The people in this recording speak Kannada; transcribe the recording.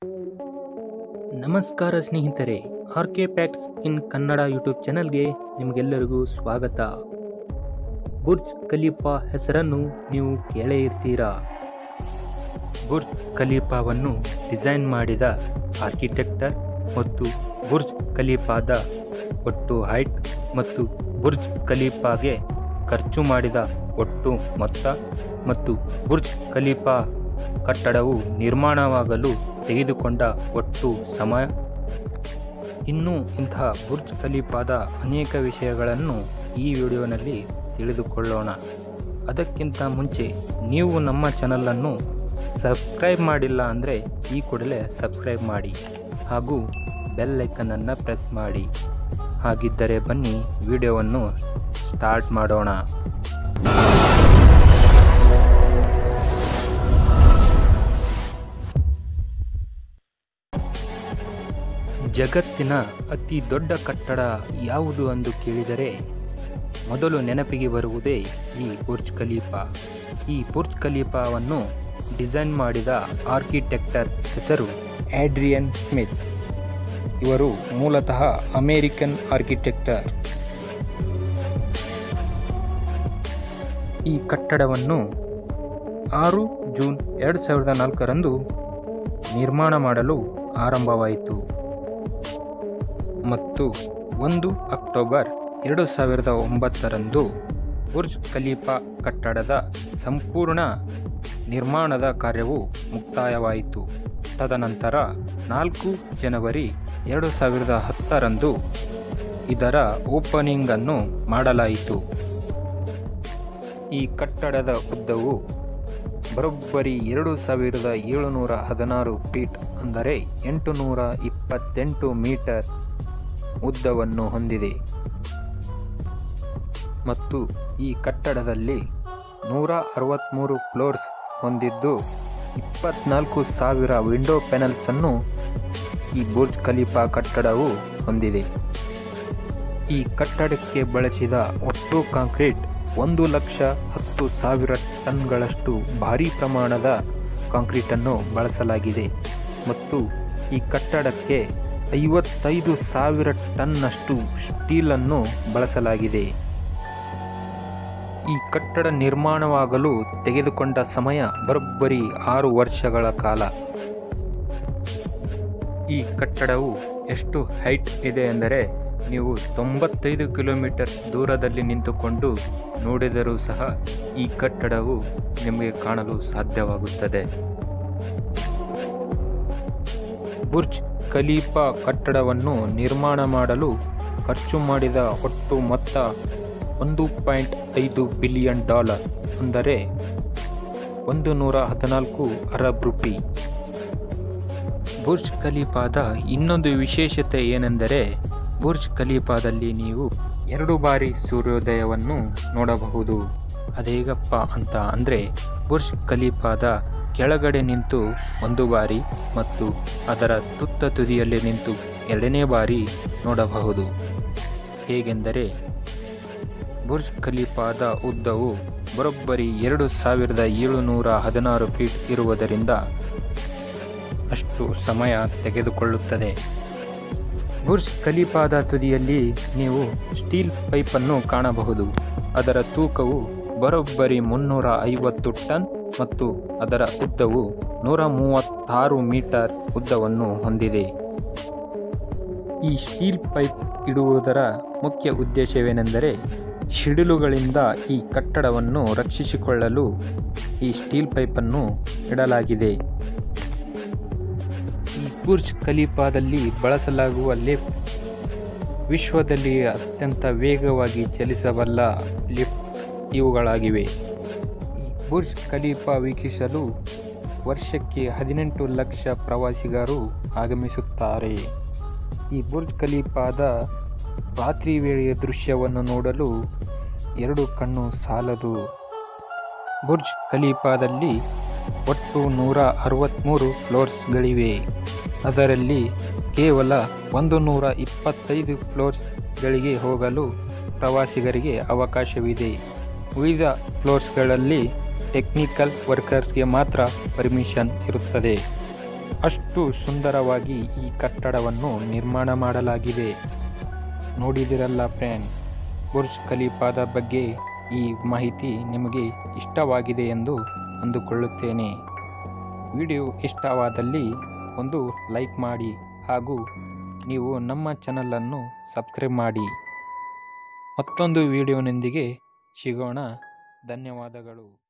ನಮಸ್ಕಾರ ಸ್ನೇಹಿತರೆ, RK facts in Kannada YouTube ಚಾನಲ್ಗೆ ನಿಮಗೆಲ್ಲರಿಗೂ ಸ್ವಾಗತ. ಬುರ್ಜ್ ಖಲೀಫಾ ಹೆಸರನ್ನು ನೀವು ಕೇಳೇ ಇರ್ತೀರಾ. ಬುರ್ಜ್ ಖಲೀಫಾವನ್ನು ಡಿಸೈನ್ ಮಾಡಿದ ಆರ್ಕಿಟೆಕ್ಟರ್ ಮತ್ತು ಬುರ್ಜ್ ಖಲೀಫಾದ ಒಟ್ಟು ಹೈಟ್ ಮತ್ತು ಬುರ್ಜ್ ಖಲೀಫಾಗೆ ಖರ್ಚು ಮಾಡಿದ ಒಟ್ಟು ಮೊತ್ತ ಮತ್ತು ಬುರ್ಜ್ ಖಲೀಫಾ ಕಟ್ಟಡವು ನಿರ್ಮಾಣವಾಗಲು ತೆಗೆದುಕೊಂಡ ಒಟ್ಟು ಸಮಯ, ಇನ್ನೂ ಇಂತಹ ಬುರ್ಜ್ ಖಲೀಫಾದ ಅನೇಕ ವಿಷಯಗಳನ್ನು ಈ ವಿಡಿಯೋನಲ್ಲಿ ತಿಳಿದುಕೊಳ್ಳೋಣ. ಅದಕ್ಕಿಂತ ಮುಂಚೆ ನೀವು ನಮ್ಮ ಚಾನಲನ್ನು ಸಬ್ಸ್ಕ್ರೈಬ್ ಮಾಡಿಲ್ಲ ಅಂದರೆ ಈ ಕೂಡಲೇ ಸಬ್ಸ್ಕ್ರೈಬ್ ಮಾಡಿ ಹಾಗೂ ಬೆಲ್ ಐಕನನ್ನು ಪ್ರೆಸ್ ಮಾಡಿ. ಹಾಗಿದ್ದರೆ ಬನ್ನಿ ವಿಡಿಯೋವನ್ನು ಸ್ಟಾರ್ಟ್ ಮಾಡೋಣ. ಜಗತ್ತಿನ ಅತಿ ದೊಡ್ಡ ಕಟ್ಟಡ ಯಾವುದು ಎಂದು ಕೇಳಿದರೆ ಮೊದಲು ನೆನಪಿಗೆ ಬರುವುದೇ ಈ ಬುರ್ಜ್ ಖಲೀಫಾ. ಈ ಬುರ್ಜ್ ಖಲೀಫಾವನ್ನು ಡಿಸೈನ್ ಮಾಡಿದ ಆರ್ಕಿಟೆಕ್ಟರ್ ಹೆಸರು ಆಡ್ರಿಯನ್ ಸ್ಮಿತ್. ಇವರು ಮೂಲತಃ ಅಮೇರಿಕನ್ ಆರ್ಕಿಟೆಕ್ಟರ್. ಈ ಕಟ್ಟಡವನ್ನು 6 ಜೂನ್ 2004 ನಿರ್ಮಾಣ ಮಾಡಲು ಆರಂಭವಾಯಿತು ಮತ್ತು 1 ಅಕ್ಟೋಬರ್ 2009 ಬುರ್ಜ್ ಖಲೀಫಾ ಕಟ್ಟಡದ ಸಂಪೂರ್ಣ ನಿರ್ಮಾಣದ ಕಾರ್ಯವು ಮುಕ್ತಾಯವಾಯಿತು. ತದನಂತರ 4 ಜನವರಿ 2010 ಇದರ ಓಪನಿಂಗ್ ಅನ್ನು ಮಾಡಲಾಯಿತು. ಈ ಕಟ್ಟಡದ ಉದ್ದವು ಬರೋಬ್ಬರಿ 2716 ಫೀಟ್ ಅಂದರೆ 828 ಮೀಟರ್ ಉದ್ದವನ್ನು ಹೊಂದಿದೆ ಮತ್ತು ಈ ಕಟ್ಟಡದಲ್ಲಿ 163 ಫ್ಲೋರ್ಸ್ ಹೊಂದಿದ್ದು 24,000 ವಿಂಡೋ ಪ್ಯಾನೆಲ್ಸ್ ಅನ್ನು ಈ ಬುರ್ಜ್ ಖಲೀಫಾ ಕಟ್ಟಡವು ಹೊಂದಿದೆ. ಈ ಕಟ್ಟಡಕ್ಕೆ ಬಳಸಿದ ಒಟ್ಟು ಕಾಂಕ್ರೀಟ್ 1,10,000 ಟನ್ಗಳಷ್ಟು ಭಾರೀ ಪ್ರಮಾಣದ ಕಾಂಕ್ರೀಟನ್ನು ಬಳಸಲಾಗಿದೆ ಮತ್ತು ಈ ಕಟ್ಟಡಕ್ಕೆ 55,000 ಟನ್ನಷ್ಟು ಸ್ಟೀಲನ್ನು ಬಳಸಲಾಗಿದೆ. ಈ ಕಟ್ಟಡ ನಿರ್ಮಾಣವಾಗಲು ತೆಗೆದುಕೊಂಡ ಸಮಯ ಬರೋಬ್ಬರಿ 6 ವರ್ಷಗಳ ಕಾಲ. ಈ ಕಟ್ಟಡವು ಎಷ್ಟು ಹೈಟ್ ಇದೆ ಎಂದರೆ ನೀವು 95 ಕಿಲೋಮೀಟರ್ ದೂರದಲ್ಲಿ ನಿಂತುಕೊಂಡು ನೋಡಿದರೂ ಸಹ ಈ ಕಟ್ಟಡವು ನಿಮಗೆ ಕಾಣಲು ಸಾಧ್ಯವಾಗುತ್ತದೆ. ಬುರ್ಜ್ ಖಲೀಫಾ ಕಟ್ಟಡವನ್ನು ನಿರ್ಮಾಣ ಮಾಡಲು ಖರ್ಚು ಮಾಡಿದ ಒಟ್ಟು ಮೊತ್ತ $1.5 ಬಿಲಿಯನ್ ಅಂದರೆ 114 ಅರಬ್ ರೂಪಿ. ಬುರ್ಜ್ ಖಲೀಫಾದ ಇನ್ನೊಂದು ವಿಶೇಷತೆ ಏನೆಂದರೆ ಬುರ್ಜ್ ಖಲೀಫಾದಲ್ಲಿ ನೀವು 2 ಬಾರಿ ಸೂರ್ಯೋದಯವನ್ನು ನೋಡಬಹುದು. ಅದೇಗಪ್ಪ ಅಂತ ಅಂದರೆ ಬುರ್ಜ್ ಖಲೀಫಾದ ಕೆಳಗಡೆ ನಿಂತು 1 ಬಾರಿ ಮತ್ತು ಅದರ ತುತ್ತ ತುದಿಯಲ್ಲಿ ನಿಂತು 2ನೇ ಬಾರಿ ನೋಡಬಹುದು. ಹೇಗೆಂದರೆ ಬುರ್ಜ್ ಖಲೀಫಾದ ಉದ್ದವು ಬರೋಬ್ಬರಿ 2716 ಫೀಟ್ ಇರುವುದರಿಂದ ಅಷ್ಟು ಸಮಯ ತೆಗೆದುಕೊಳ್ಳುತ್ತದೆ. ಬುರ್ಜ್ ಖಲೀಫಾದ ತುದಿಯಲ್ಲಿ ನೀವು ಸ್ಟೀಲ್ ಪೈಪನ್ನು ಕಾಣಬಹುದು. ಅದರ ತೂಕವು ಬರೋಬ್ಬರಿ 350 ಟನ್ ಮತ್ತು ಅದರ ಉದ್ದವು 136 ಮೀಟರ್ ಉದ್ದವನ್ನು ಹೊಂದಿದೆ. ಈ ಸ್ಟೀಲ್ ಪೈಪ್ ಇಡುವುದರ ಮುಖ್ಯ ಉದ್ದೇಶವೇನೆಂದರೆ ಸಿಡಿಲುಗಳಿಂದ ಈ ಕಟ್ಟಡವನ್ನು ರಕ್ಷಿಸಿಕೊಳ್ಳಲು ಈ ಸ್ಟೀಲ್ ಪೈಪನ್ನು ಇಡಲಾಗಿದೆ. ಈ ಬುರ್ಜ್ ಖಲೀಫಾದಲ್ಲಿ ಬಳಸಲಾಗುವ ಲಿಫ್ಟ್ ವಿಶ್ವದಲ್ಲಿ ಅತ್ಯಂತ ವೇಗವಾಗಿ ಚಲಿಸಬಲ್ಲ ಲಿಫ್ಟ್ ಇವುಗಳಾಗಿವೆ. ಈ ಬುರ್ಜ್ ಖಲೀಫಾ ವೀಕ್ಷಿಸಲು ವರ್ಷಕ್ಕೆ 18 ಲಕ್ಷ ಪ್ರವಾಸಿಗರು ಆಗಮಿಸುತ್ತಾರೆ. ಈ ಬುರ್ಜ್ ಖಲೀಫಾದ ರಾತ್ರಿ ವೇಳೆಯ ದೃಶ್ಯವನ್ನು ನೋಡಲು 2 ಕಣ್ಣು ಸಾಲದು. ಬುರ್ಜ್ ಖಲೀಫಾದಲ್ಲಿ ಒಟ್ಟು 163 ಫ್ಲೋರ್ಸ್ಗಳಿವೆ. ಅದರಲ್ಲಿ ಕೇವಲ 125 ಫ್ಲೋರ್ಸ್ಗಳಿಗೆ ಹೋಗಲು ಪ್ರವಾಸಿಗರಿಗೆ ಅವಕಾಶವಿದೆ. ಉಳಿದ ಫ್ಲೋರ್ಸ್ಗಳಲ್ಲಿ ಟೆಕ್ನಿಕಲ್ ವರ್ಕರ್ಸ್ಗೆ ಮಾತ್ರ ಪರ್ಮಿಷನ್ ಇರುತ್ತದೆ. ಅಷ್ಟು ಸುಂದರವಾಗಿ ಈ ಕಟ್ಟಡವನ್ನು ನಿರ್ಮಾಣ ಮಾಡಲಾಗಿದೆ. ನೋಡಿದಿರಲ್ಲ ಫ್ರೆಂಡ್ಸ್, ಬುರ್ಜ್ ಖಲೀಫಾದ ಬಗ್ಗೆ ಈ ಮಾಹಿತಿ ನಿಮಗೆ ಇಷ್ಟವಾಗಿದೆ ಎಂದು ಅಂದುಕೊಳ್ಳುತ್ತೇನೆ. ವಿಡಿಯೋ ಇಷ್ಟವಾದಲ್ಲಿ ಒಂದು ಲೈಕ್ ಮಾಡಿ ಹಾಗೂ ನೀವು ನಮ್ಮ ಚಾನಲನ್ನು ಸಬ್ಸ್ಕ್ರೈಬ್ ಮಾಡಿ. ಮತ್ತೊಂದು ವಿಡಿಯೋನೊಂದಿಗೆ ಸಿಗೋಣ. ಧನ್ಯವಾದಗಳು.